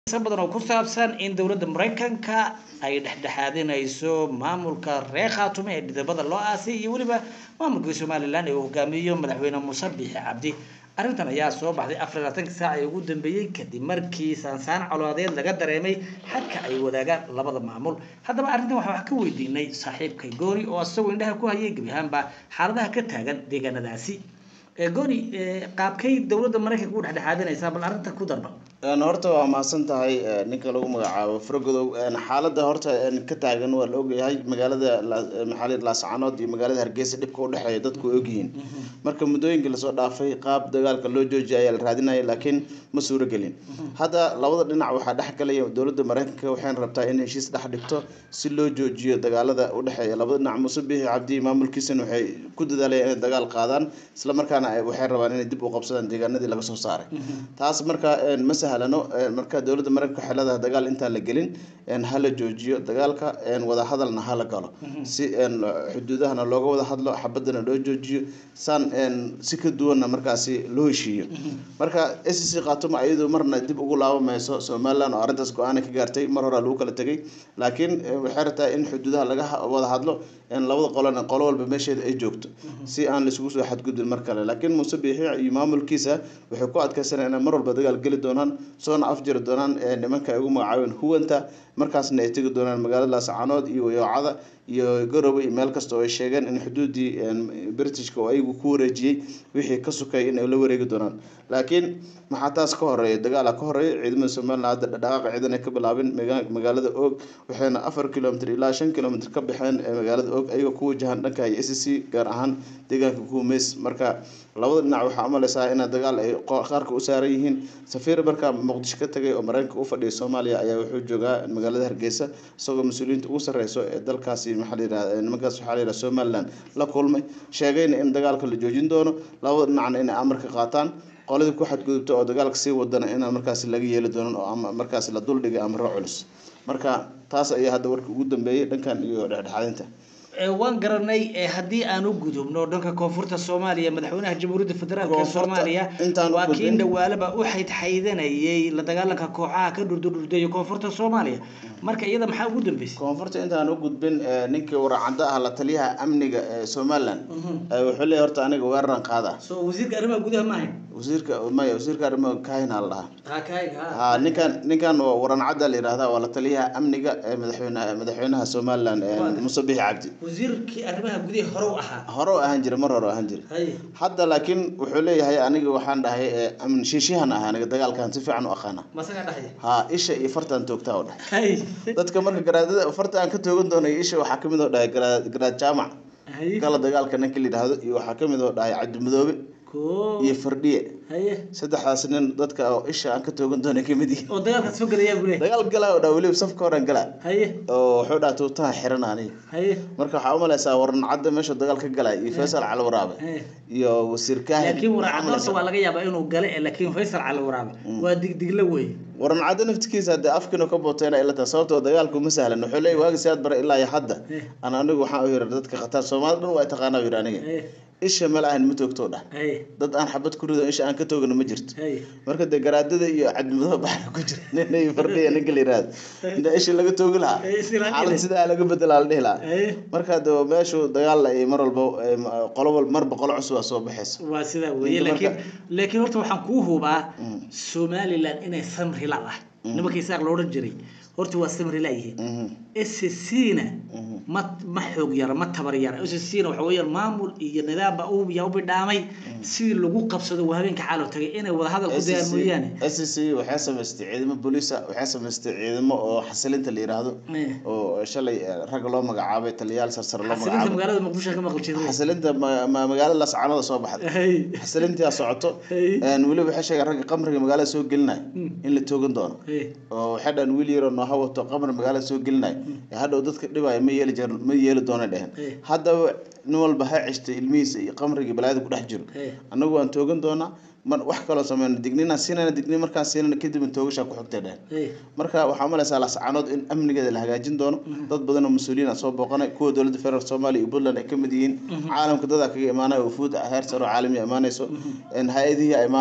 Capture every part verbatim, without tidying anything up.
badan oo ku saabsan in dawladda Mareykanka ay dhexdhexaadinayso maamulka reer Khartoum ee dibadda loo aasay iyo waliba maamulka Somaliland ee uu hogaamiyo madaxweyne Muuse Biixi Cabdi arrintan ayaa soo baxday afar iyo labaatan saac ee ugu dambeeyay kadib markii saansaan colaadeed laga dareemay xadka ay wadaagaan labada maamul haddaba arrintan waxa wax ka weydiinay saaxiibkay Gooni oo asagoo indhaha ku hayay gabihaanba xaaladaha ka taagan deegaanadaasi ee Gooni qaabkay dawladda Mareykanka u dhexdhexaadinaysa bal arrinta ku darba aan horta waa maasan tahay ninka lagu magacaabo Fargodow xaaladda horta ka taagan waa la ogyahay magaalada maxalid Laascaanood iyo magaalada Hargeysa dibka u dhaxeeya dadku ogyihiin marka muddooyinka la soo dhaafay qaab dagaalka loo joojiyay ayaa la raadinayay laakiin ma suuro gelin hadda labada dhinac waxa dhex galay dawladda Mareykanka waxay rabtaa in heshiis dhex dhigto si loo joojiyo dagaalada u dhaxeeya labada dhinac Muuse Biixi Cabdi maamulkiisana waxay ku dadaalayeen in dagaal qaadaan isla markaana waxay rabaan in dib u qabsadaan deegaanadii laga soo saaray taas marka halano marka dawladda Mareykanka xilada dagaal inta la gelin in hala joojiyo dagaalka in wada hadalna hala galo si in xuduudahana looga wada hadlo xabadana loo joojiyo san in si ka duwana markaasi loo heshiiyo marka S C Khartoum ayadu marna dib ugu laabamayso Somaliland oo arintaas go'aan ka gaartay mar hore lagu kala tagay laakiin waxay rabtaa in xuduudaha laga wada hadlo in labada qolana qolo walba meesheeda ay joogto si aan la isugu soo xadgudbin mar kale laakiin Muuse Biixi iyo maamulkiisa waxay ku adkaysanayaan in mar walba dagaal gali doonaan soona afjir doonaan nimanka ugu magacaabeen huwanta markaasna ay tagi doonaan magaalada Laascaanood iyo Yoocada iyo Garowe meel kasta oo ay sheegeen in xuduudii Britishka oo ay ku wareejiyay wixii ka sokay in ay la wareegi doonaan laakiin maxaa taas ka horeeyay dagaal ka horeeyay ciidamada Somaliland hadda dhaqaaq ciidan ay ka bilaabeen magaalada Og waxayna afar kiiloomitir ilaa shan kiiloomitir ka baxeen magaalada Og ayagoo ku wajahan dhanka S C gaar ahaan deegaanka Kuumeys marka labada dhinac waxa amalaysaa in dagaal ay qaarka u saaran yihiin safiir marka Muqdisho ka tagay oo Mareykanka u fadhiyo Soomaaliya ayaa wuxuu joogaa magaalada Hargeysa isagoo mas'uuliyiinta ugu sareyso ee dalkaasi maxalliga nimankaas waxa la yiraahdaa Somaliland la kulmay sheegayna in dagaalka la joojin doono labada dhinacna in amarka qaataan qoladii ku xadgudubta oo dagaalka sii wadana in markaas laga yeeli doono oo markaas la dul dhigay amro culus marka taas ayaa hadda warka ugu dambeeyay dhankan iyo dhexdhexaadinta waan garanay hadii aan u gudubno dhanka koonfurta Soomaaliya madaxweynaha Jamhuuriyadda Federaalka Soomaaliya waa kiin dhawaalaba u xidhxaydanayay la dagaalanka kooxaha ka dhurdurdurday koonfurta Soomaaliya marka iyada maxaa ugu dambeysay koonfurta intaan u gudbin ninkii waracada ah la taliyaha amniga ee Somaliland wuxuu leeyahay horta aniga weeran qaada soo wasiirka arrimaha gudaha ma ahayn wasiirka ma wasiirka arrimaha kaayna la ha kaayga ha ninkan ninkan waracada la yiraahdaa waa la taliyaha amniga ee madaxweynaha madaxweynaha Somaliland Muuse Biixi Cabdi wasiirkii arrimaha gudaha hore u ahaa hore ahaan jiray mar hore ahaan jiray hadda laakiin wuxuu leeyahay aniga waxaan dhahay amn shiishihan ahaa aniga dagaalkan si fiican u aqaana masaga dhahay ha isha iyo fartan toogtaa u dhahay dadka marka garaadada fartan ka toogan doonay isha waxa kamid oo dhahay garaad jaamac kala dagaalka ninka la yiraahdo iyo waxa kamid oo dhahay Cabdi Madoobe iyo Fardhiye haye saddexdaas nin dadka oo isha aan ka toogan doonay kamid yihiin oo dagaalka soo galaya buu leeyahay dagaal galaa oo dhawliib safka horan galaa haye oo wuxuu dhaato taa xiran ani haye marka waxa u malaysaa waran cadda meesha dagaalka galay iyo Faysal Cali Waraabe iyo wasiirka laakiin waran cadda waa laga yaabaa inuu galay laakiin Faysal Cali Waraabe waa digdig la weey waran cadda naftigiisa hadda afkina ka bootayna ila taa sababtoo dagaalku ma sahlan wuxuu leeyahay waagi siyaad bar ilaa hadda ana anigu waxaan u yiri dadka qatar Soomaaliland dhan way taqaanaa yiri aniga isha malahan ma toogto dha dad aan xabad ku rido isha aan ka toogano ma jirto marka de garaadada iyo cadmado baax ku jira inay Fardhiye ninka la yiraahdo inta isha laga toogi lahaa xaalad sida laga beddelaa la dhihi lahaa marka de meeshu dagaal ay mar walba qolo mar boqol cusub soo baxayso waa sida weeye laakiin laakiin horta waxaan ku hubaa Somaliland inay samri la ah nimankii saaq loo oran jiray horta waa samri la yihiin S C na ma ma xoog yar ma tabar yar S C na waxa weeyaan maamul iyo nidaam ba uu yahay bidhaamay si lagu qabsado habeenka xaalad tagay inay wada hadal ku dayaan mooyaan S C waxa sameystay ciidamo booliska waxa sameystay ciidamo oo xasilinta la yiraahdo oo shalay rag loo magacaabay taliyaal sarsar loo magacaabay xasilinta magaalada Muqdisho ka maqal jiray xasilinta magaalada Laascaanood soo baxday xasilinta socoto aan wali waxa sheegay rag qamriga magaalada soo gelinay in la toogan doono oo xadan wiil yar oo hawato qamar magaalada soo gelinay hadhow dadka dhibay ma yeeli jir ma yeeli doona dhahan hadda nin walba ha cistay ilmihiisa iyo qamriga balaayada ku dhex jiro anagu aan toogan doona man wax kala sameeyna dignina siinana digni markaan siinana kadib toogasha ku xigtay dhahan marka waxa malaysaa Laascaanood in amnigeeda la hagaajin doono dad badan oo mas'uuliyiin soo booqanay kuwa dawladda federaalka Soomaaliya iyo Puntland ay kamid yihiin caalamka dad ka imaanay oo fuud heer sare caalami imaanayso in hay'adaha imaanayo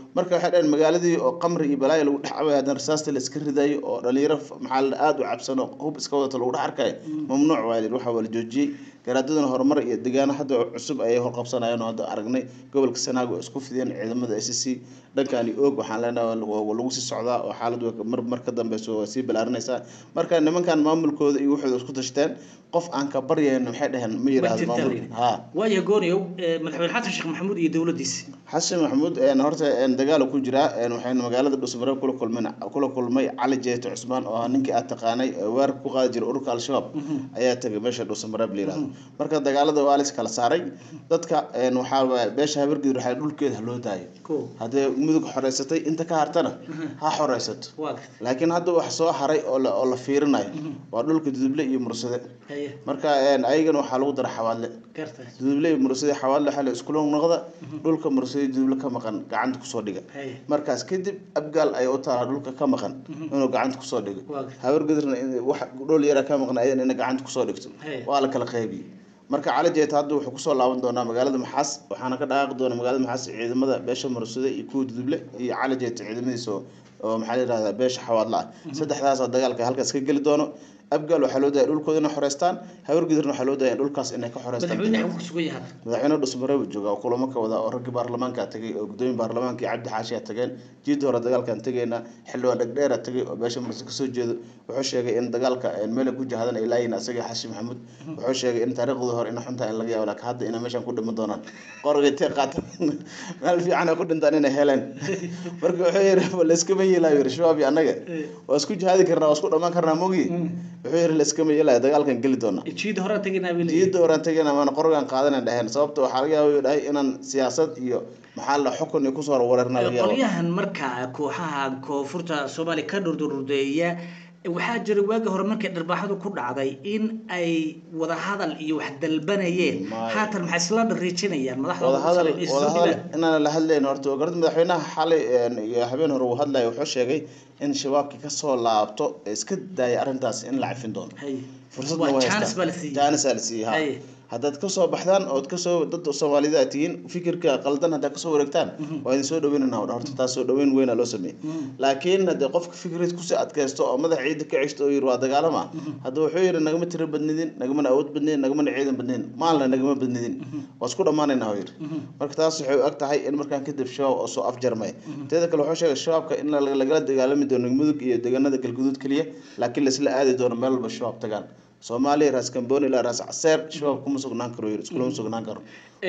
marka waxay dhaheen magaaladii oo qamri iyo balaayo lagu dhex cabay haddana rasaasta la iska ridayo oo dhalinyaro maxaa la aad u cabsan oo hub iska wadato lagu dhex arkayo mamnuuc waa la waxa wala joojiyey garaadaduna horumar iyo deegaano hadda cusub ayay horqabsanayaan oo hadda aragnay gobolka Sanaag oo isku fideen ciidamada S C dhankani og waxaan leenahay lagu sii socdaa oo xaaladdu mar mar ka dambayso waa sii balaarinaysaa marka nimankan maamulkooda iyo wuxuu isku tashteen qof aan ka baryayna maxay dhahan ma yiraahdo maamul ha waayo gooniyow madaxweyne xasan sheekh maxamuud iyo dawladdiisa xasan maxamuud een horta een dagaal ku jira een waxayna magaalada Dhuusamareeb kula kulmeen kula kulmay Cali Jeeto Cusmaan oo ninkii aad taqaanay weer ku qaadi jiray ururka al-shabaab ayaa tagay meesha Dhuusamareeb leeyahay marka dagaalada waa la iskala saaray dadka een waxa beesha habargid waxay dhulkeeda loo daayay hadee mudug xoreysatay inta ka hartana ha xoreysato laakiin hadda wax soo haray oo la oo la fiirinayo waa dhulka Duduble iyo Mursade marka een ayagana waxa lagu dar xawaadle Duduble iyo Mursade xawaadle waxa la isku noqda dhulka Mursade Duduble ka maqan gacanta ku soo dhiga markaas kadib abgaal ay u taala dhulka ka maqan inuu gacanta ku soo dhigo habargidna wax dhul yar ka maqan ayadana in gacanta ku soo dhigto waa la kala qaybiyay marka Cali Jeeto hadda wuxuu ku soo laaban doonaa magaalada Maxaas waxaana ka dhaaqi doona magaalada Maxaas ciidamada beesha Mursade iyo kuwa Duduble iyo Cali Jeeto ciidamadiisa oo maxaa la yiraahdaa beesha xawaadla saddexdaas dagaalka halkaas ka gali doono abgaal waxa loo daayay dhulkooda inay xoreystaan habargidirna waxa loo daayay dhulkaas inay ka xoreystaan madaxweynaha Dhuusamareeb jooga oo kulamo ka wada oo rag baarlamaanka tagay oo gudoomiyaha baarlamaanka Cabdi Xaashi tageen jiid hore dagaalkan tagayna xildhibaan dhagdheer tagay oo beesha Mursade ka soo jeedo wuxuu sheegay in dagaalka meel ku jahadan ay laayeen asaga Xaashi Maxamuud wuxuu sheegay in taariikhdu hore in xunta in laga yaabo laakiin hadda in meeshan ku dhimo doonaan qorgay tii qaatan meel fiican ku dhintaan inay heleen marka wuxuu yiri la iska meeyay shabaab anaga waa isku jahadi karnaa waa isku dhamaan karnaa mogi wuxuu yiri la iska meeyay dagaalkan gali doona jiid hore tagayna wiil jiid hore tagayna ma qorgan qaadanay dhahan sababtoo waxa laga yaabaa dhahay inaan siyaasad iyo maxaa la xukun ku soo wareerna laga yaabo qolyahan marka kooxaha koonfurta Soomaaliya ka dhurdurdeeya waxaa jiray waagi hore markay dharbaaxadu ku dhacday in ay wada hadal iyo wax dalbanayeen haatan maxay isla dhariijinayaan madaxda wada hadal wada hadal inaan la hadlayno horta garad madaxweynaha xalay iyo habeen hore uu hadlay wuxuu sheegay in shabaabki ka soo laabto iska daayay arintaas in la cafin doono fursad ma waysta jaanis alsiiha haddaad ka soo baxdaan oo ka soo dad Soomaalida tiin fikirka qaldan hadda ka soo wareegtaan waa in soo dhaweynana horta taas soo dhaweyn weyn loo sameeyay laakiin hadda qofka fikrad ku soo adkaysto oo madax ciid ka ciisto oo yiri waa dagaalama hadda wuxuu yiri nagama tiro badnidin nagama awood badnidin nagama ciidan badnidin maalna nagama badnidin waa isku dhamaanayna yiri marka taas waxay og tahay in markaan ka dib shabaab oo soo afjarmay teeda kale wuxuu sheegay shabaabka in laga dagaalami doono mudug iyo deegaanada galguduud kaliya laakiin la isla aadi doono meel walba shabaab tagaan Soomaaliya raas Kamboni ila raas Caseer shabaab kuma sugnaan karo yiri isku sugnaan karo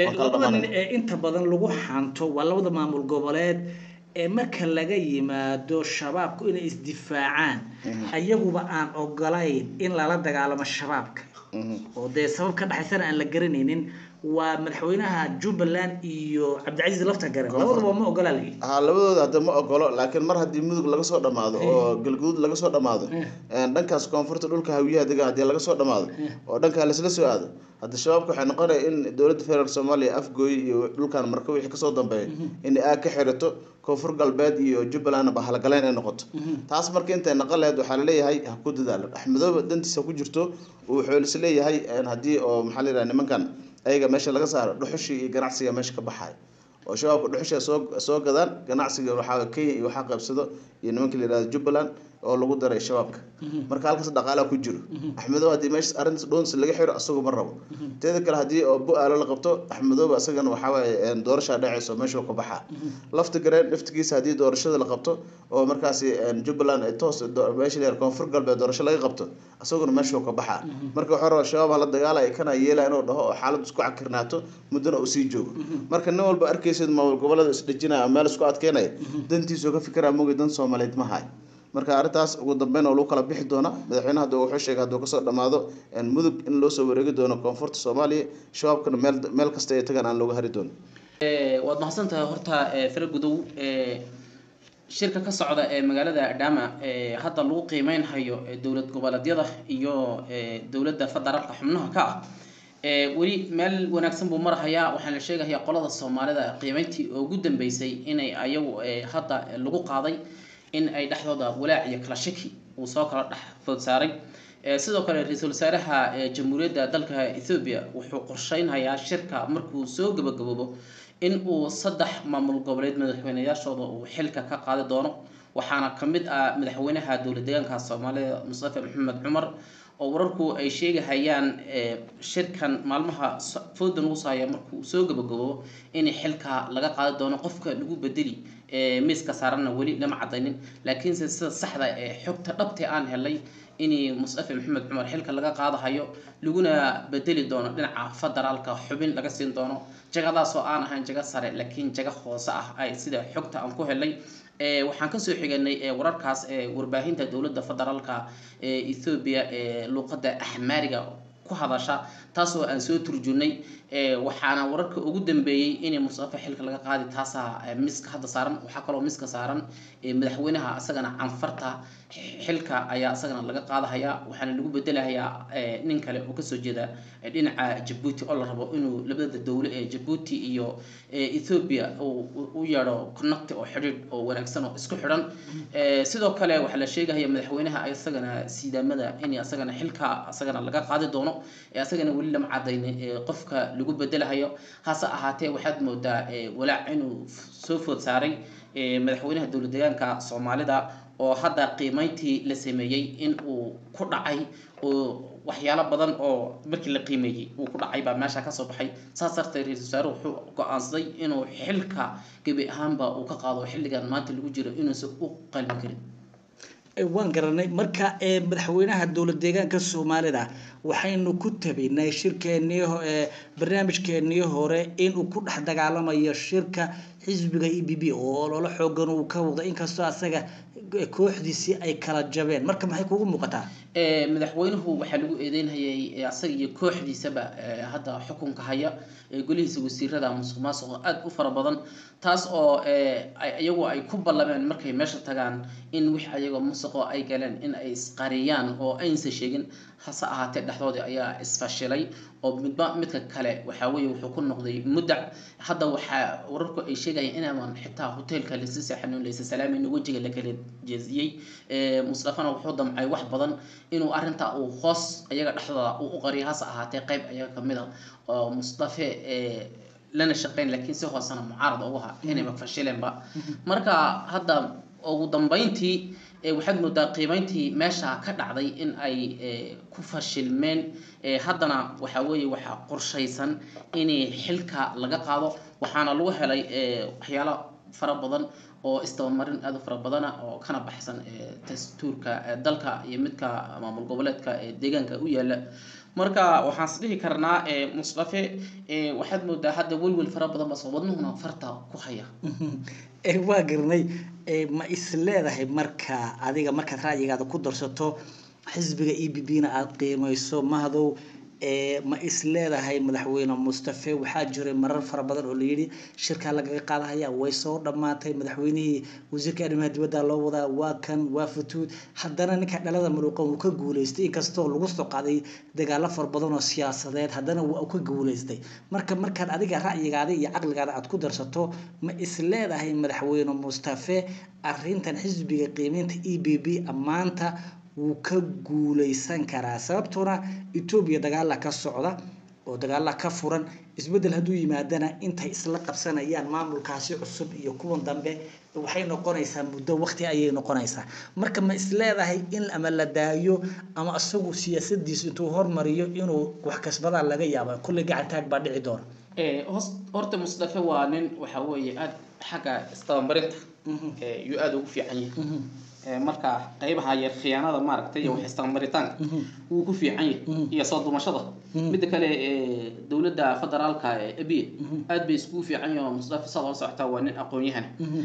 ee inta badan lagu xanto waa labada maamul goboleed ee marka laga yimaado shabaabku inay isdifaacaan ayaguba aan ogolayn in la dagaalamo shabaabka oo de sabab ka dhaxaysan aan la garanaynin waa madaxweynaha Jubbaland iyo Cabdi Lafta Garan labadaba ma ogolaalay ha labadooda hadda ma ogolo laakiin mar hadii mudug laga soo dhamaado oo galguud laga soo dhamaado een dhankaas koonfurta dhulka hawiyaha degan hadii laga soo dhamaado oo dhanka la isla soo aado hadda shabaabku waxay noqonay in dawladda federaalka Soomaaliya afgooy iyo dhulkan marka wixii ka soo dambeeyay in ay ka xirato koonfur galbeed iyo Jubbaland ba halgaleen ay noqoto taas markii inta naqaleed waxa la leeyahay ha ku dadaalo Axmedow dantiisa ku jirto wuxuu is leeyahay hadii oo maxaa la yiraahdaa nimankan ayaga meesha laga saaro dhuxushi iyo ganacsiga meesha ka baxay oo shabaabku dhuxusha soo soo gadaan ganacsiga waxa Kenya iyo waxa qaybsado iyo nimanka la yiraahdo Jubbaland oo lagu daray shabaabka marka halkaas dhaqaale ku jiro Axmedow hadii meesha arinta dhoons laga xiro asagu ma rabo teeda kale hadii oo bu'aalo la qabto Axmedow asagana waxa way doorasho dhacayso meesha ka baxa lafta gareen laftigiisa hadii doorashada la qabto oo markaas Jubbaland ay toos meesha leer koonfur galbeed doorasho laga qabto asaguna meesha ka baxa marka waxa rabo shabaab la dagaal ay kana yeelaan oo dhaho xaalad isku cakirnaato mudana uu sii joogo marka nin walba arkaysid maamul gobolada is dhijinaa meel isku adkeenay dantiisa ka fikira mooga dan Soomaaliyeed ma hay marka arintaas ugu dambeyn oo loo kala bixi doona madaxweynaha hadda wuxuu sheegay hadda ka soo dhamaado in mudug in loo soo wareegi doono koonfurta Soomaaliya shabaabkana meel meel kasta ay tagaan aan looga hari doono ee waad mahadsantahay horta Faragudow ee shirka ka socda ee magaalada Adama ee hadda lagu qiimeynhayo dawlad goboleedyada iyo dawladda federaalka xubnaha ka ah ee wali meel wanaagsan buu marahayaa waxaan la sheegayaa qolada Soomaalida qiimeyntii ugu dambeysay inay ayagu hadda lagu qaaday in ay dhaxdooda walaac iyo kala shaki uu soo kala dhaxfood saaray ee sidoo kale ra'iisul wasaaraha jamhuuriyadda dalka Ethiopia wuxuu qorsheynayaa shirka markuu soo gabagaboobo in uu saddex maamul goboleed madaxweynayaashooda uu xilka ka qaadi doono waxaana ka mid ah madaxweynaha dowlad deegaanka Soomaaliya Mustafa Maxamed Cumar oo wararku ay sheegayaan shirkan maalmaha foodan uu saaya markuu soo gabagabo in xilka laga qaadi doono qofka lagu bedeli ee miiska saarana wali lama cadaynin laakiin sida saxda ee xogta dhabta aan helay in Mustafa Maxamed Cumar xilka laga qaadayo laguna bedeli doono dhinaca federaalka xubin laga siin doono jagadaas oo aan ahayn jaga sare laakiin jaga hoose ah ay sida xogta aan ku helay ee waxaan ka soo xiganay wararkaas ee warbaahinta dawladda federaalka ee Ethiopia ee luqadda Axmaariga ku hadasha taas oo aan soo turjunay ee waxaana wararka ugu dambeeyay in Mustafa xilka laga qaadi taasa miiska hadda saaran waxa kale oo miiska saaran ee madaxweynaha asagana canfarta xilka ayaa asagana laga qaadaya waxaana lagu bedelayaa nin kale oo ka soo jeeda dhinaca Djibouti oo la rabo inuu labada dawlad ee Djibouti iyo Ethiopia uu yeero connect oo xiriir oo wanaagsan oo isku xiran ee sidoo kale waxa la sheegayaa madaxweynaha asagana siidamada in asagana xilka asagana laga qaadi doono ee asagana wali lama cadaynay qofka lagu bedelayo hase ahaatee waxaad moodaa walaac inuu soo food saaray madaxweynaha dowlad deegaanka Soomaalida oo hadda qiimayntii la sameeyay in uu ku dhacay oo waxyaalo badan oo markii la qiimeeyay uu ku dhacay baa meesha ka soo baxay saasartay ra'iisul wasaaruhu wuxuu go'aansaday inuu xilka gabi ahaanba uu ka qaado xilligan maanta lagu jiro inuu si u qalmi karin waan garanay marka ee madaxweynaha dowlad deegaanka Soomaalida waxaynu ku tabaynay shirkeenii ee barnaamijkeenii hore in uu ku dhex dagaalamayo shirka xisbiga E B B oo loola xoogan uu ka wada inkastoo asaga kooxdiisi ay kala jabeen marka maxay kugu muuqataa ee madaxweynuhu waxa lagu eedeynayay asaga iyo kooxdiisaba hadda xukunka haya golihiisa wasiirada musuqmaasuq aad u fara badan taas oo ayagu ay ku ballameen markay meesha tagaan in wix ayaga musuqo ay galeen in ay isqariyaan oo aysan sheegin hase ahaatee dhaxdoodii ayaa isfashilay oo midba midka kale waxa weeye wuxuu ku noqday mudac hadda waxa wararku ay sheegayaan inaan xitaa hotelka la sii saxanuun leysa salaamin wajiga la kala jeesiyay ee Mustafana wuxuu damcay wax badan inuu arinta uu hoos ayaga dhaxdooda u qariyo hase ahaatee qayb ayaga kamid ah oo Mustafa ee lana shaqeyn laakiin si hoosana mucaarad ugu ha inay ma fashileen ba marka hadda ugu dambeyntii waxaad moodaa qiimayntii meesha ka dhacday in ay ku fashilmeen haddana waxa weeye waxa qorshaysan in xilka laga qaado waxaana lagu helay waxyaalo fara badan oo istamarin aad u fara badan oo kana baxsan dastuurka dalka iyo midka maamul goboleedka deegaanka u yaala marka waxaan isdhihi karnaa Mustafa waxaad moodaa hadda walwal fara badan bas wadnuhuna farta ku haya ee waa garnay ma isleedahay marka adiga marka raayigaada ku darsato xisbiga E B B na aad qiimayso mahdow ee ma isleedahay madaxweyne Mustafa waxa jiray marar fara badan oo la yiri shirka laga qaadaya way soo dhamaatay madaxweynihii wasiirka arrimaha dibadda loo wadaa waa kan waa futuud haddana ninka dhalada muruqan uu ka guuleystay inkastoo lagu soo qaaday dagaalo fara badan oo siyaasadeed haddana uu ka guuleystay marka markaad adiga ra'yigaada iyo caqligaada aad ku darsato ma isleedahay madaxweyne Mustafa arrintan xisbiga qiimaynta E B B amaanta wuu ka guuleysan karaa sababtuna Ethiopia dagaal ka socda oo dagaal ka furan isbedel haduu yimaadana intay isla qabsanayaan maamulkaasi cusub iyo kuwan dambe waxay noqonaysaa muddo waqti ayay noqonaysaa marka ma isleedahay in ama la daayo ama asagu siyaasadiisa intuu hormariyo inuu wax kasbada laga yaabo kulli gacan taag baa dhici doona ee horta Mustafa waa nin waxa weeye aad xaga istamarinta ee yu aad ugu fiican yahay marka qaybaha yar khiyaanada maaragtay iyo wax istamaritaan uu ku fiican yahay iyo soo dumashada mid kale ee dawladda federaalka ee Abiy aad bay isku fiican yahay Mustafa sadoo socota waa nin aqoon yahan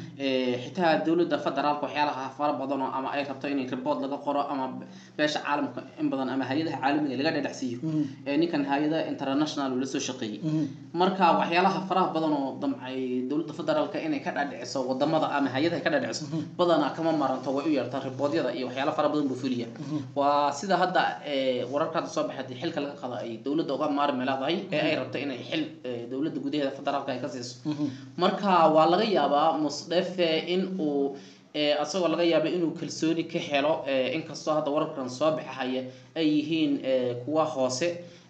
ee xitaa dawladda federaalka waxyaalaha fara badan ama ay rabto in report laga qoro ama beesha caalamka in badan ama hay'adaha caalamiga laga dhadhacsiyo ee ninkan hay'ada international la soo shaqeeyay marka waxyaalaha faraha badan oo damcay dawladda federaalka inay ka dhadhiciso wadamada ama hay'adaha ka dhadhiciso badana kama maranto way u yartaa reportyada iyo waxyaalaha fara badan buu fuliyaa waa sida hadda ee wararka soo baxay xilka laga qado ay dawladda uga maarmay leedahay ee ay rabto inay xil dawladda gudaheeda federaalka ay ka siiso marka waa laga yaabaa Mustafa in uu ee asagoo laga yaabo inuu kalsooni ka helo inkastoo hadda wararkan soo baxaya ay yihiin kuwa hoose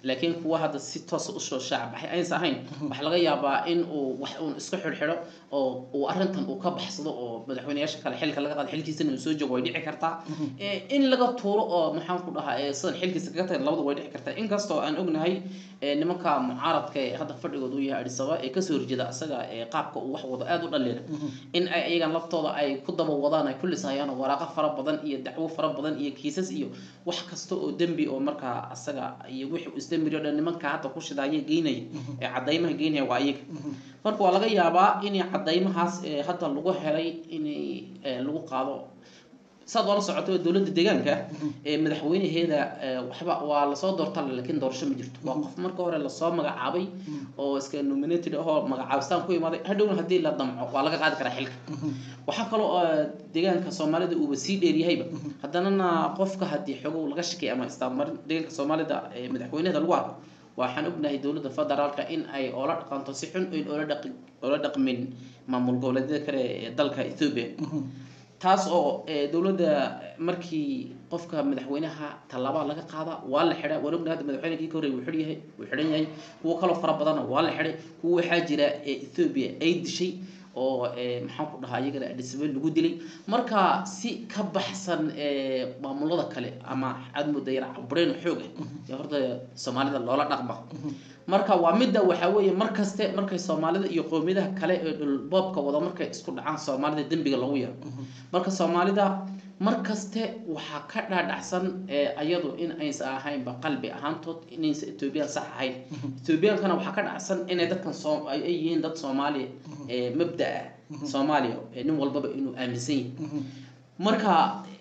laakiin kuwa hadda si toos u soo shacab ay sahayn wax laga yaabaa in uu wax uu isku xirxiro oo uu arintan uu ka baxsado oo madaxweynayaasha kale xilka laga qaad xilkiisana uu soo joogo way dhici kartaa ee in laga tuuro oo maxaan ku dhahaa ee sidan xilkiisa kaga tagay labadu way dhici kartaa inkastoo aan ognahay ee nimanka mucaaradka ee hadda fadhigoodu yahay Addis Ababa ee ka soo horjeeda asaga ee qaabka uu wax wado aad u dhaleena in ay ayagan laftooda ay ku daba wadaan ay kulli saayaan waraaqo fara badan iyo dacwo fara badan iyo kiisas iyo wax kasta oo dambi oo marka asaga iyo wixii isdambiyo dhan nimanka hadda ku shidaayay geynay ee cadeymaha geynay waa iyaga marka waa laga yaabaa in cadeymahaas hadda lagu helay in lagu qaado sad wala socoto dawladda deegaanka ee madaxweynaheeda waxba waa la soo doortay laakiin doorasho ma jirto waa qof marka hore la soo magacaabay oo iska nominated oo magacaabstaan ku imaaday hadhowna hadii la damco waa laga qaadi karaa xilka waxa kale oo deegaanka Soomaalida uu sii dheeriyayba haddana qofka hadii xogo laga shaqeey ama istaamarin deegaanka Soomaalida ee madaxweynaha lagu arko waxaan ognahay dawladda federaalka in ay oola dhaqanto si xun oo oola dhaqin oola dhaqmin maamul goboleedyada kale ee dalka Ethiopia taas oo dawladda markii qofka madaxweynaha talaaba laga qaada waa la xiray wala ognahay madaxweynaha ka horeeyay wuxuu yahay wuxuu xiran yahay kuwa kale fara badan waa la xiray kuwa waxa jira Ethiopia ay dishay oo maxaan ku dhahaa iyaga Addis Ababa lagu dilay marka si ka baxsan maamulada kale ama cad mudayra cabreen xoog ah horta Soomaalida loola dhaqmo marka waa midda waxa weeye markaste markay Soomaalida iyo qowmiyadaha kale ee dhul boobka wada markay isku dhacaan Soomaalida dambiga lagu yar marka Soomaalida markaste waxa ka dhaadhacsan ayadu in aysan ahayn ba qalbi ahaantood inaysan Ethiopia sax ahayn Ethiopia kana waxa ka dhacsan in dadkan soo ay yihiin dad Soomaali ee mabda Soomaaliya nin walba inuu aaminsan yahay marka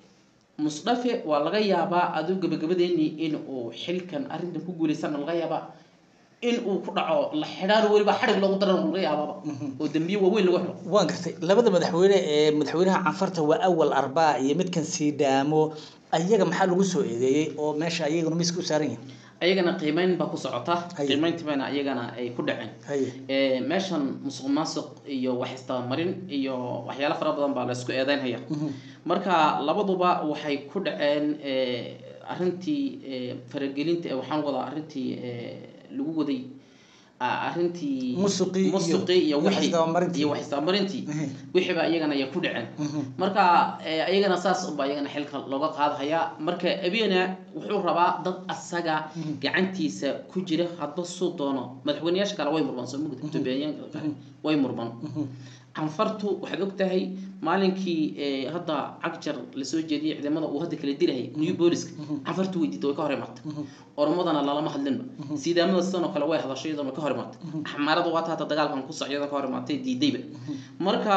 musdafe waa laga yaabaa adu gabagabadeeni in uu xilkan arintan ku guuleysan laga yaabaa in uu ku dhaco la xidhaan waliba xarig lagu daran laga yaabaa oo dambiyo waaweyn lagu xiro waan gartay labada madaxweyne ee madaxweynaha Canfarta waa awal arbaa iyo midkan Sidaamo ayaga maxaa lagu soo eedeeyay oo meesha ayaguna miis ku saaran yihiin ayagana qiimeyn ba ku socota qiimeyntii bayna ayagana ay ku dhaceen ee meeshan musuqmaasuq iyo wax istaamarin iyo waxyaalo fara badan baa la isku eedeynaya marka labaduba waxay ku dhaceen ee arintii faragelinta ee waxaan wada arintii lagu waday arintii musuqi musuqi iyo wixii iyo wax istaamarintii wixii ba ayagana ay ku dhaceen marka ayagana saas u baa ayagana xilka looga qaadaya marka abiyana wuxuu rabaa dad asaga gacantiisa ku jira hadba soo doono madaxweynayaasha kale way murban soo mugdi Ethiopia way murban Canfartu waxaad ogtahay maalinkii hadda cagjar la soo jeediyay ciidamada uu hadda kala diray new police Canfartu weydiido way ka hor imaatay oromadana lama hadlinba Sidaamada sidoo kale way hadashaydo ka hor imaatay Axmaaradu waa taata dagaalkan ku socda ka hor imaatay diidayba marka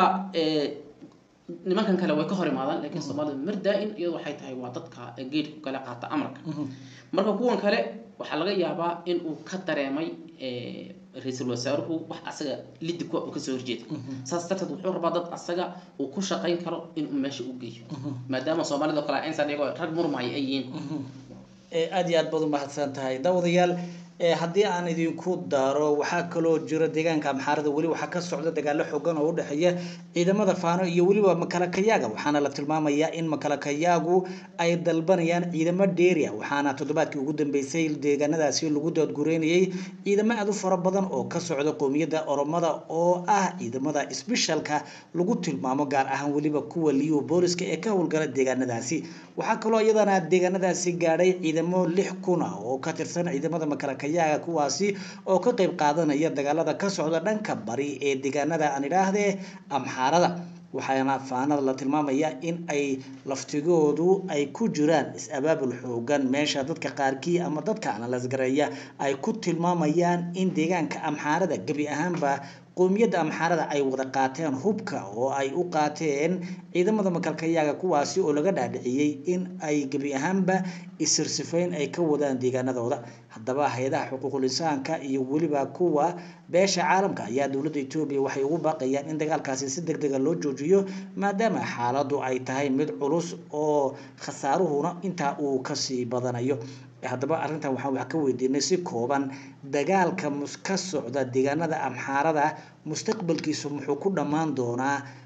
nimankan kale way ka hor imaadaan laakiin Soomaalida mardaa'in iyadu waxay tahay waa dadka geed ku kala qaata amarka marka kuwan kale waxa laga yaabaa in uu ka dareemay ee ra'iisul wasaaruhu wax asaga lidku uu ka soo horjeedo saas darteed wuxuu rabaa dad asaga uu ku shaqeyn karo in uu meesha u geeyo maadaama Soomaalida kale aysan iyaga rag murmay ay yihiin ee aad iyo aad badan mahadsan tahay dawadayaal ee hadii aan idinku daaro waxa kale oo jira deegaanka Amxaarada wali waxa ka socda dagaalo xooggan oo u dhaxeeya ciidamada Faano iyo waliba Makalakayaga waxaana la tilmaamayaa in Makalakayagu ay dalbanayaan ciidamo dheeri ah waxaana toddobaadkii ugu dambeysay deegaanadaasi lagu doodgureynayay ciidamo aad u fara badan oo ka socda qoomiyadda Oromada oo ah ciidamada specialka lagu tilmaamo gaar ahaan waliba kuwa liyo booliska ee ka howlgala deegaanadaasi waxa kale oo iyadana deegaanadaasi gaadhay ciidamo lix kun ah oo ka tirsan ciidamada Makalakayaga ayaga kuwaasi oo ka qayb qaadanaya dagaalada ka socda dhanka bari ee deegaanada aan idhaahdee Amxaarada waxaana Faanada la tilmaamaya in ay laftigoodu ay ku jiraan is-abaabul xoogan meesha dadka qaarkii ama dadka aan la isgareeya ay ku tilmaamayaan in deegaanka Amxaarada gabi ahaanba qoomiyadda Amxaarada ay wada qaateen hubka oo ay u qaateen ciidamada Makalakayaga kuwaasi oo laga dhaadhiciyay in ay gabi ahaanba isirsifayn ay ka wadaan deegaanadooda haddaba hay'adaha xuquuqul insaanka iyo waliba kuwa beesha caalamka ayaa dawladda Ethiopia waxay ugu baaqayaan in dagaalkaasi si degdeg ah loo joojiyo maadaama xaaladdu ay tahay mid culus oo khasaaruhuna inta uu ka sii badanayo haddaba arrintan waxaan wax ka weydiinay si kooban dagaalka ka socda deegaanada Amxaarada mustaqbalkiisu muxuu ku dhamaan doonaa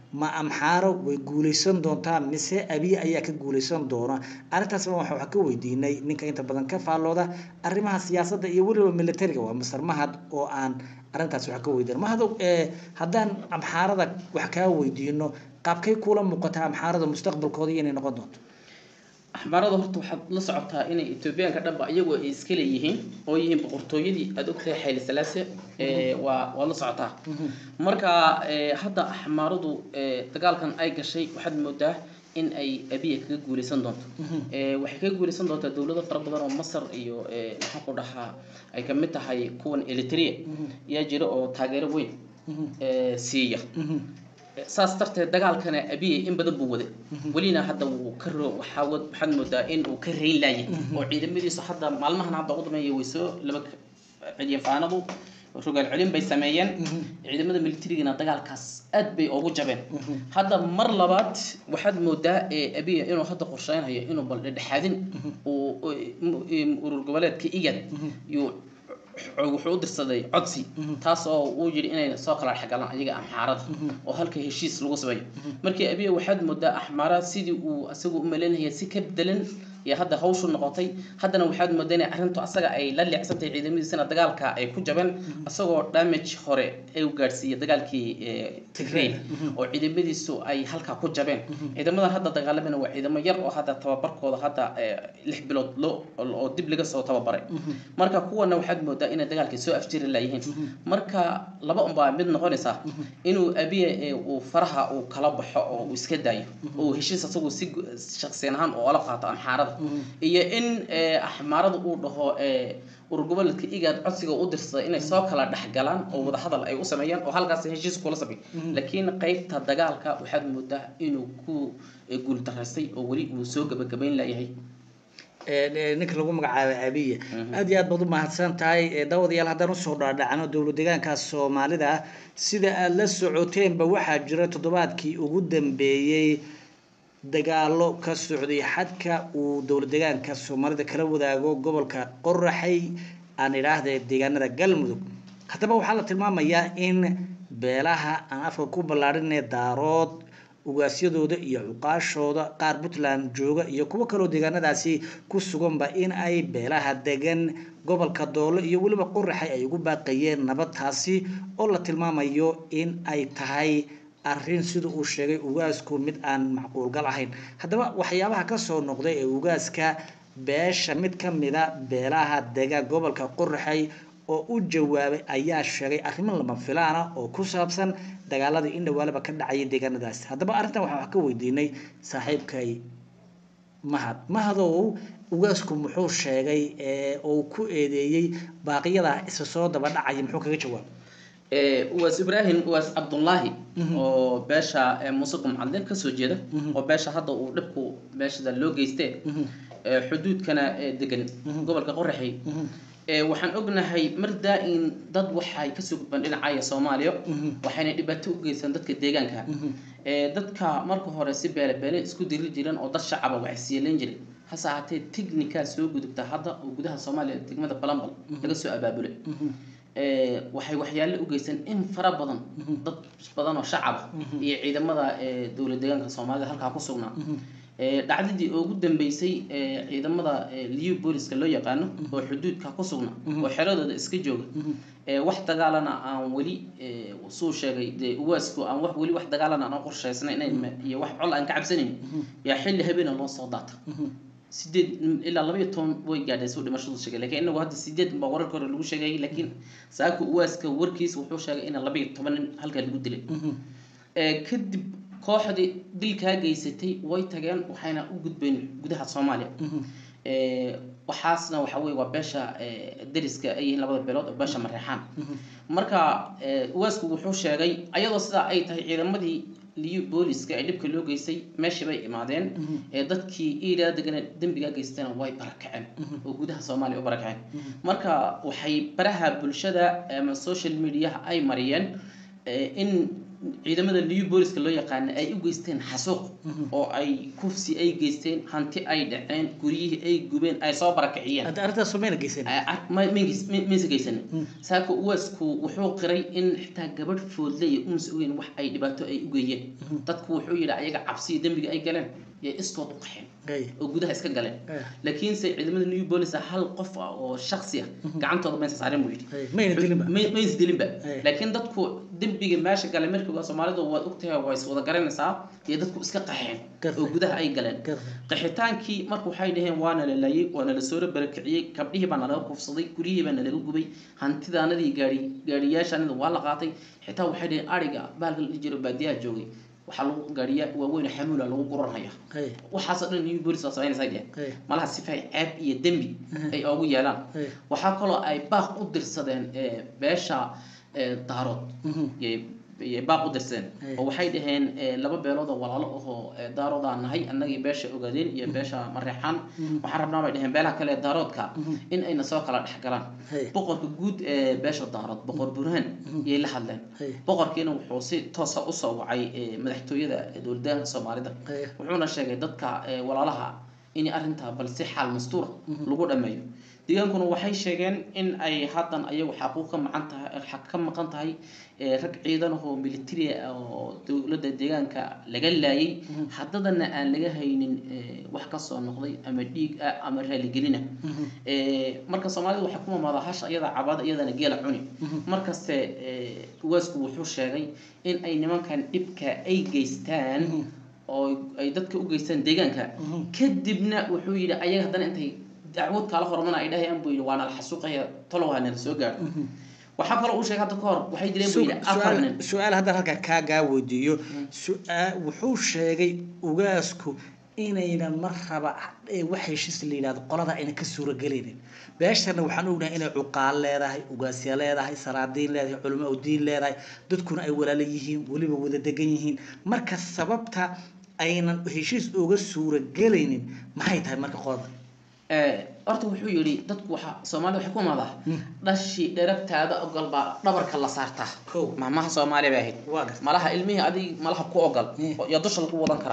ma amxaaro way guuleysan doontaa mise abiy ayaa ka guuleysan doona arrintaas waxa waxa ka weydiinay ninka inta badan ka faalooda arrimaha siyaasadda iyo weliba militariga waa Masar Mahad oo aan arrintaas waxa ka weydiin mahad ee haddaan amxaarada wax ka weydiino qaabkay kula muuqataa amxaarada mustaqbalkooda inay noqon doonto axmaarada horta waxaad la socotaa inay Etoobiyaanka dhanba iyagu ay iska leeyihiin oo yihiin boqortooyadii aad ogtahay Haile Selassie ee waa waa la socotaa marka hadda axmaaradu dagaalkan ay gashay waxaad moodaa in ay abiy kaga guuleysan doonto ee waxay kaga guuleysan doontaa dawlado fara badan oo Masar iyo maxaa ku dhahaa ay ka mid tahay kuwan Eritrea yaa jira oo taageero weyn ee siiya saas darteed dagaalkana abiy in badan buu waday walina hadda uu ka roo waxa waxaan moodaa in uu ka reyn laayay oo ciidamadiisu hadda maalmahan hadda u dhameeyay way soo laba ciidafaanadu rogaal celin bay sameeyeen ciidamada militariga dagaalkaas aad bay ugu jabeen hadda mar labaad waxaad moodaa abiy inuu hadda qorsheynayo inuu bal dhexaadin oo urur goboleedka igad iyo wuxuu u dirsaday codsi taas oo uu yiri inay soo kala xagalaan ayaga amxaarada oo halka heshiis lagu sameeyo markii abiy waxaad moodaa axmaarada sidii uu asagu u maleynayay si ka bedelan يا هذا هوش النقطي هذا نوحد مدني أرنتو أسرع أي لا اللي عسنت عيدمي سنة دجال كا أي كوجبن أسرع دامج خوري أو جارسية دجال كي تغرين أو عيدمي دي سو أي هالكا كوجبن إذا ما هذا دجال بينه وإذا ما يرى هذا توابرك ولا هذا لح بلود لو أو دب لقى صوت توابري مركا قوة نوحد مدة دجال كي سو أفتير اللي يهين مركا لبقى مبا من نغنسا إنه أبي وفرحة وكلاب حق وسكداي وهشيس أسوق سيج شخصين هان وعلاقة حارة إيه إن أحمرض وده ورجوبل كإيجاد عصير ودرس إن ساق على دحجلان أو وده هذا أي أسميان أو هالقاس هجيس كل سبي لكن قيد تدجال كا وحد مدة إنه كو يقول ترسي أو ولي وسوق بجبين لا يهي ninka lagu magacaabo Abiy aad iyo aad baad u mahadsan tahay dawadayaal haddaan u soo dhaadhacno dawlad deegaanka Soomaalida sida aad la socoteen ba waxa jira toddobaadkii ugu dambeeyay dagaalo ka socday xadka uu dawlad deegaanka Soomaalida kala wadaago gobolka Qorraxay aan iraahday deegaanada Galmudug hadaba waxa la tilmaamayaa in beelaha aan afka ku balaarinay daarood ugaasiyadooda iyo uqaashooda qaar Puntland jooga iyo kuwa kale oo deegaanadaasi ku sugan ba in ay beelaha degan gobolka Doolo iyo waliba Qorraxay ay ugu baaqayeen nabad taasi oo la tilmaamayo in ay tahay arrin sida uu sheegay ugaasku mid aan macquul gal ahayn hadaba waxyaabaha ka soo noqday ee ugaaska beesha mid ka mid ah beelaha deega gobolka Qorraxay oo u jawaabay ayaa sheegay arrimo lama filaana oo ku saabsan dagaaladii in dhawaalaba ka dhacay deegaanadaas hadaba arrintan waxa wax ka weydiinay saaxiibkay mahad mahadow ugaasku muxuu sheegay ee oo ku eedeeyay baaqyada isa soo daba dhacay muxuu kaga jawaabay ee ugaas Ibrahim ugaas Abdullahi oo beesha muusiqum cadeen ka soo jeeda oo beesha hadda uu dhibku beeshada loo geystay ee xuduudkana degan gobolka Qorraxay ee waxaan ognahay mardaa in dad waxay ka soo gudbaan dhinaca Soomaaliya waxayna dhibaato u geysan dadka deegaanka ee dadka marka hore si beele beele isku diri jireen oo dad shacab ah wax siileen jireen hasa haatee technical soo gudubta hadda oo gudaha Soomaaliya degmada Balambal laga soo abaabulay ee waxay waxyaalo u geysan in fara badan dad badan oo shacab iyo ciidamada dawladda deegaanka Soomaaliya halka ku sugnaa ee dhacdadii ugu dambeysay ee ciidamada liyu booliska loo yaqaan oo xuduudka ku sugnaa oo xeradooda iska jooga ee wax dagaalana aan wali soo sheegay de uwaasku aan wax wali wax dagaalana aan qorsheysnayn iyo wax col aan ka cabsanayn yaa xilli habeen loo soo daata sideed ilaa laba iyo toban way gaadhay soo dhimashadu sheegay laakiin inagu hadda sideed ba warar kore lagu sheegay laakiin saako uwaaska warkiis wuxuu sheegay in laba iyo toban halka lagu dilay ee kadib kooxdii dilka geysatay way tageen waxayna u gudbeen gudaha Soomaaliya ee waxaasna waxa weey waa beesha dariska ay labada beelood oo beesha Mareexaan marka uwaasku wuxuu sheegay ayadoo sida ay tahay ciidamadii liyu booliska ay dhibka loo geysay meeshii bay imaadeen ee dadkii ila degan dambiga geystana way barakaceen oo gudaha Soomaaliya u barakaceen marka waxay baraha bulshada ama social media ay mariyeen in ciidamada new booliska loo yaqaan ay u geysteen xasuuq oo ay kufsi ay geysteen hanti ay dhaceen guriyihii ay gubeen ay soo barakiciyeen hadda arrintaas Soomaaliya geysan ma mingis mingis geysan saako uwaasku wuxuu qiray in xitaa gabadh foodlay uun sugeen wax ay dhibaato ay u geeyeen dadku wuxuu yiri ayaga cabsi dambiga ay galeen يا إسقاط قحين وجودها إسكت قلنا لكن سي عندما نيو بوليس هل قف أو شخصية قعنت هذا ما يسعرين بوجدي ما ينزلين بقى ما ينزلين بقى لكن دتكو دم بيجي ماشي قال مركب قاس مالده ووقتها ويس وذا قرن ساعة يا دتكو إسكت قحين وجودها أي قلنا قحيتان كي مركو حيدهم وانا للي وانا للسورة بركعية كبريه بنا له كف صديق كريه بنا له جوبي هنتي ذا ندي قاري قارياش أنا والله قاطي حتى وحده أرجع بالغ الجير بديها جوي وحلو قارية ووين حمولة لو قرر هيا وحصل إنه يبرز صاين سايدة ما لها صفة عب يدمي أي أوي يلان وحكلا أي باق قدر صدين باشا دارود يباق قدر سن وحيد هن لما بيلوده ولا لا هو دارود عن هاي أنك باشا أوجدين يباشا مريحان وحربنا بعدين بالها كله دارود كا إن أي نساق على الحجران بقر بجود باشا دارود بقر برهان يلا حلنا بقر كانوا حوسي تصا أصا وعي مدحتوية ده دولدان سوماليدا وحنا شيء ضدك ولا لها إني أرنتها بل صحة المستورة لقول أميو ديان كانوا وحي شيئين إن أي حدا أيه حقوق معنتها حكم مقنتها رك عيدا هو ميلتري أو دولة ديان كلجلاي حددنا أن لجهين وحكسوا النقضي أما ديك أما رجال جرينا مركز صومالي وحكومة ما ضحش أيضا عباد أيضا نجيل عني مركز واسكو وحوش شيء إن أي نمان كان إبكا أي جيستان أو أي دتك أوجيستان ديان كا كدبنا وحويدا أيه هذا أنت دعوت كلا خرمنا عيدها ينبوي وانا الحسوق هي طلعوا هنا السوق وحفر أول شيء هذا كار وحيد لين بيلا سؤال سؤال هذا هلك كاجا وديو سؤال وحوش شيء وجاسكو إننا مرحبا وحش اللي هذا قلنا إن كسورة قليلين باشترنا وحنونا إن عقال لا راهي وجاسيا لا راهي سرادين لا راهي علماء الدين لا راهي دتكون أي ولا ليهم ولي بوده دقيقين مركز سببتها أين هشيس وجسورة قليلين ما هي تهاي مركز قاضي أرتو وحوي يري دتك وح سومالي وحكومة ذا دشي دربت هذا أقل با دبرك الله صارته ما ما سومالي باهي ما لها علمي هذه ما لها قوة أقل يدش القوة ذنكره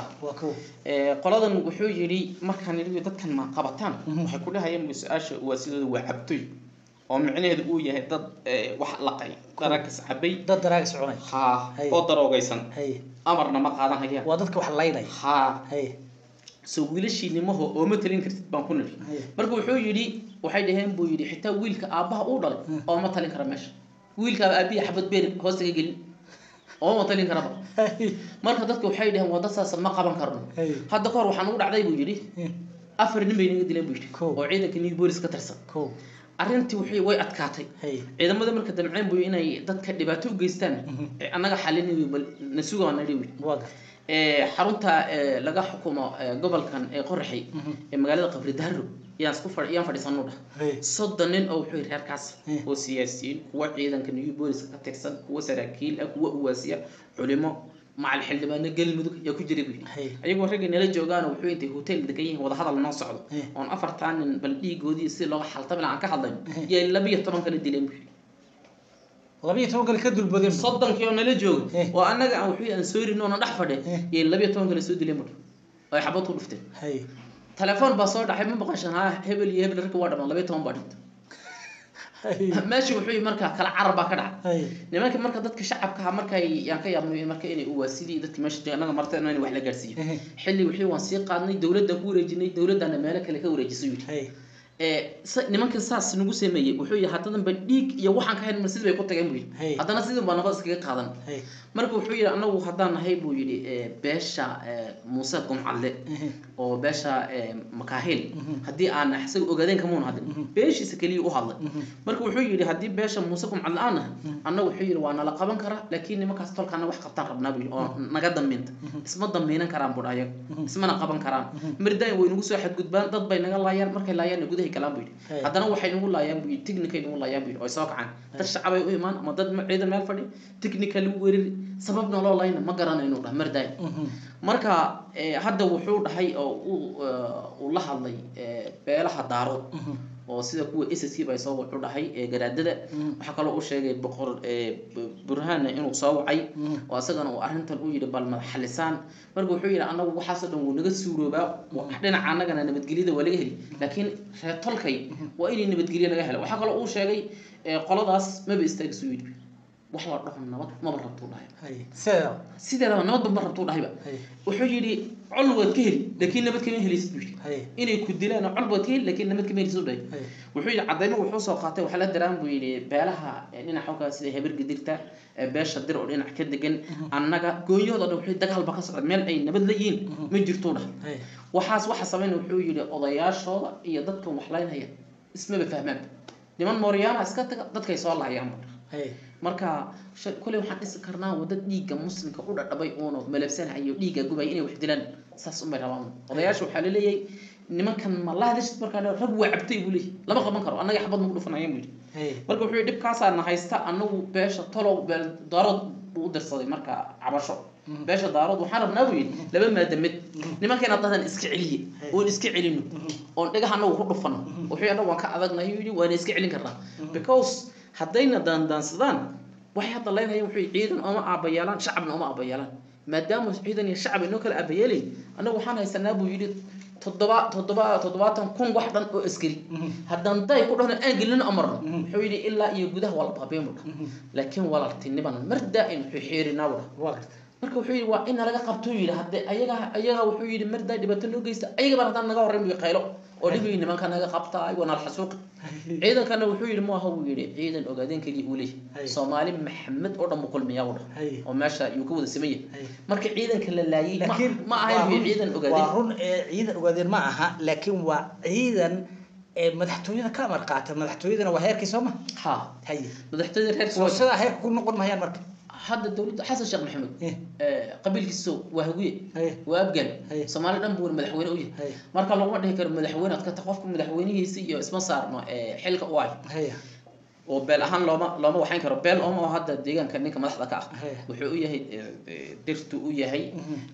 قلادن وحوي يري ما كان يري دتك ما قبطان وحكولها يوم يسأش وسيله وعبتي ومعناه ذو يهدد وح لقي دراكس عبي ضد دراكس عمي ها قدر وجيسن أمرنا ما قاعدين هي وضدك وح الليلة ها هي سويلشي نمه أو مثلاً كرت بانكون لي مركو وحوي يدي وحيد هم بو يدي حتى ويلك أباه أوضل أو مثلاً كرمش ويلك أبي حبت بير هوس تجيل أو مثلاً كربا مركو دتك وحيد هم وضص سما قبان كرم هذا كار وحنقول عدي بو يدي أفر نبي نقدر لين بيجي وعيدك إني بورس كترسا أرنتي وحي واي أتكاتي إذا ما دام كده معين بو إني دتك دباتو جيستان أنا حاليا نسوق أنا ديوي حرونتا لقى حكومة قبل كان قرحي مقالة قبل دهرو ياسكفر يان فريسانودا صدنين أو حير هركاس هو سياسيين هو عيدا كان يبوليس كتكسن هو سراكيل هو أواسية علماء مع الحل بقى نقل مدوك ياكو جريبي أيوة ورجع نلاقي جوجانا وحوين تي هوتيل دقيقة وده هذا الناس صعد وأنا أفرت عن بلدي جودي يصير لو حل طبعا عن كحضن يا اللي بيه طبعا كان الدليل لبيه توقع الكدو البديم صدق كيو نلجو وأنا قاعد وحي أنسوري إنه أنا نحفده يا لبيه توقع السود اللي مر أي حبطه لفته هاي تلفون بصور دحين ما بقاش أنا هبل يهبل ركب واحد من لبيه توقع بعد ماشي وحي مركا كلا عربة كذا لماك مركا ضدك شعب كها مركا يعني كي يبني مركا إني هو سيدي ضدك ماشي أنا مرت أنا إني وحلا جالسين حلي وحي وانسيق قادني دولة دكورة جني دولة أنا مالك اللي كورة جسوي nimanka saas nagu sameeyay wuxuu yahay hadadan bandhig iyo waxaan ka hayn masjid bay ku tageen buu hadana sidoo baan nabad iskaga qaadan marka wuxuu yiri anagu hadaan nahay buu yiri beesha Muuse Gumcalle oo beesha Makaahil hadii aan xisag ogaadeen kamoon hadin beeshiisa kaliya u hadlay marka wuxuu yiri hadii beesha Muuse Gumcalle aan anagu wuxuu yiri waana la qaban karaa laakiin nimankaas tolkana wax qabtaan rabnaa buu oo naga dambeenta isma dambeeynan karaan buu dhaayay isma qaban karaan mirday way nagu soo xadgudbaan dad bay naga laayaan markay laayaan gudaha كلام بيد هذا أنا وحين نقول لا ينبغي تكنيكال نقول لا ينبغي أو سواء عن ترشح عبي إيمان ما ضد عيدا مال فدي تكنيكال وير سببنا الله لاين ما قرنا إنه ده مرداي مركا هذا وحود هاي أو والله الله بيلا حدارو oo sida kuwa S S C bay soo wuxuu dhahay ee garaadada waxa kale oo sheegay boqor ee burhaan inuu soo wacay oo asagana uu arintan u yiri bal madax xalisaan markuu wuxuu yiri anagu waxa soo dhan uu naga suurooba dhinaca anagana nabadgelyada waa laga heli laakiin reetolkay waa in nabadgelyo laga helo waxa kale oo sheegay qoladaas ma ba istaagso yiri wax la dhaxo nabad ma barabto dhahay hay sida sida nabad ma barabto dhahay wuxuu yiri culwad ka heli laakiin nabad kama helaysid hay inay ku dilaan culwad ka heli laakiin nabad kama helaysid dhahay wuxuu yiri cadaymo wuxuu soo qaatay waxa la daraan buu yiri beelaha dhinaca xogga sida heber gidirta beesha dir oo dhinac ka degan annaga gooyooda wuxuu dagaal ba ka socda meel ay nabad leeyihiin ma jirto dhahay waxaas waxa sameeyay wuxuu yiri odayaashooda iyo dadka wax laynaya isma fahmaan niman mooriyana iska dadka ay soo laayaan hay marka kulay waxaan is karnaa wada dhiiga muslimka u dhadhabay oo malabsanayo dhiiga gubay inay wax dilaan saas u meerabaan odayaashu waxa la leeyahay nimankan ma la hadashid marka rag waa cabtay buu leeyahay lama qaban karo annaga xabad nagu dhufanayeen buu hay marka wuxuu dhibkaas aan haysta annagu beesha tolow beel darad u dirsaday marka cabasho beesha daarad waxaan rabnaa buu yiri laba maadamid nimankan hadaan iska celiye oo iska celino oo dhagaxana uu ku dhufano wuxuu anagu waan ka adagnahay yiri waan iska celin karnaa because haddayna daandaansadaan waxay hadda leeyahay wuxuu ciidan ama aabayaalan shacabna ama aabayaalan maadaama ciidan iyo shacab inoo kala aabayaalay anagu waxaan haysanaa buu yiri toddoba toddoba toddobaatan kun wax dhan oo askari haddaan day ku dhahno aan gelino amarno wuxuu yiri ilaa iyo gudaha wala baabeemo laakiin walaaltiniman marda in wuxuu xeerinaa wada marka wuxuu yiri waa in laga qabto yiri hadda ayaga ayaga wuxuu yiri marda dhibaato loo geysta ayaga baa hadaan naga horeyn bi qaylo oo dhibay nimanka naga qabtaa wana xasuuq ciidankana wuxuu yiri ma aha uu yiri ciidan ogaadeen kaliya uu leeyahay Soomaali Maxamed oo dhan kulmiya wada oo meesha uu ka wada sameeyay marka ciidanka la laayay ma aha ciidan ogaadeen waa run ciidan ogaadeen ma aha laakiin waa ciidan madaxtooyada ka amar qaata madaxtooyadana waa heerkii Soomaa ha hay madaxtooyada heerkii sida heerku ku noqon mahayaan marka هذا الدولة حسن الشيخ محمد قبيل كسو وهوية وأبجل سومالي دم بور مدحوين أوجه مركب لو ما ده كر مدحوين أتكتقف مدحويني يسي اسمه صار ما حلق واي وبالأهم لو ما لو ما وحين كر بال أم هذا ديجان كان نيك مدح ذكاء وحوية هي درتو ويا هي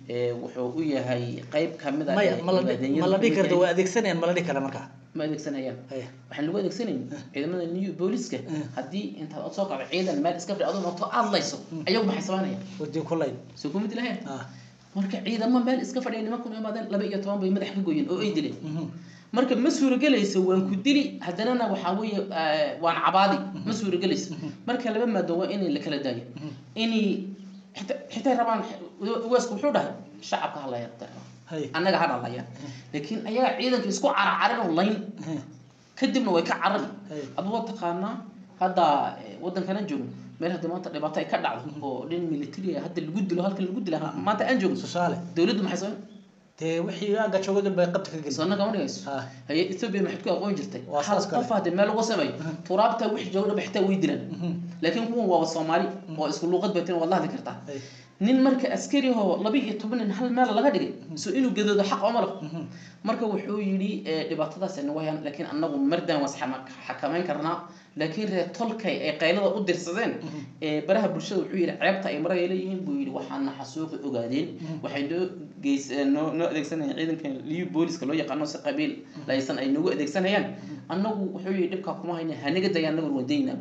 وحوية هي قيب كم ذا ما ما لا بيكر دوا أديك سنة ما لا بيكر مركب ما أديك سنة أيام وحن لو أديك سنة إذا من النيو بوليسك هدي أنت أتوقع عيدا ما تسكب أظن أطو الله يسوع أيوم حسبانية ودي كلين سوكم مثل هاي مركب عيدا ما بال إسكف يعني ما كنا مادن لبيع طوام بيمدح بيجوين أو أيدلي مركب مسؤول جلس وان كدلي هدنا أنا وحاوي وان عبادي مسؤول جلس مركب لما دوا إني اللي كلا داي إني حتى حتى طبعا واسكو حوده الشعب كهلا يطلع أنا قاعد الله يا لكن أيها عيدا كيسكو عر عرنا والله كدبنا ويكعرنا أبغى تقارنا هذا ودن كان نجوم ما هذا ما تقدر بطاي كذا أو لين ميليتري هذا الجود له هذا الجود له ما تأنجم سوسالة دولة ما حصل تي وحي أنك شو قدر بيقبض في الجيش صرنا كمان جالس هي إثيوبيا محتوى أقوين جرتي خلاص طفى المال وقسمي ترابته وح جودة محتوى يدرن لكن هو هو الصومالي هو اسمه لغة بيتين والله ذكرتها نين مركز عسكري هو لبيه تبين إن هالمال لا قدري سئلوا جدد حق عمره مركز وحوي لبعضها سنويا لكن أنه مردا وسحمك حكمين كرنا لكن تلقي قيلة قدر سدين برها برشة وحوي عيبت أي مرة يليهم بيقول وحنا حسوق أوجادين وحيدو جيس إنه نو ذيك سنة عيدا كان ليو بوليس كلو يقانوس قبيل لا يسن أي نو ذيك سنة يعني أنه وحوي يبقى كم هاي هنقدر يعني نقول ودينا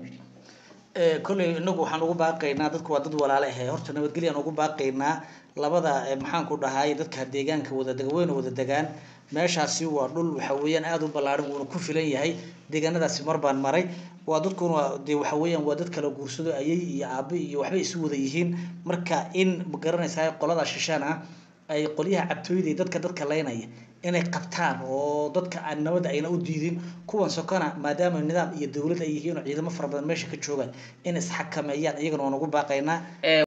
كل نقول حنقول باقينا ضد كوادد ولا عليه هرت نبتقولي نقول باقينا لبضع محن كل هاي ضد كهديجان كودا دجوين ودا دجان meeshaasi waa dhul waxa weeyaan aad u ballaaran oo ku filan yahay deegaanadaasi mar baan maray waa dadkuna de waxa weeyaan waa dad kala guursado ayay iyo aabe iyo waxba isu wada yihiin marka in ma garanaysaa qolada shishaan ah ay qoliyaha cabtooyday dadka dadka leynaya inay qabtaan oo dadka aan nabad ayna u diidin kuwan sokana maadaama nidaam iyo dawlad ay yihiin ciidamo fara badan meesha ka joogan in is xakameeyaan iyagana oo nagu baaqaynaa